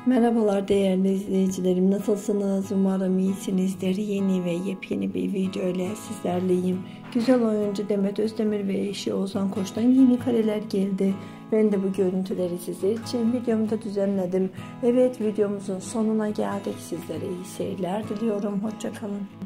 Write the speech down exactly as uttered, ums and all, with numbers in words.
Merhabalar değerli izleyicilerim, nasılsınız? Umarım iyisinizdir. Yeni ve yepyeni bir video ile sizlerleyim. Güzel oyuncu Demet Özdemir ve eşi Oğuzhan Koç'tan yeni kareler geldi. Ben de bu görüntüleri sizler için videomda düzenledim. Evet, videomuzun sonuna geldik. Sizlere iyi seyirler diliyorum. Hoşça kalın.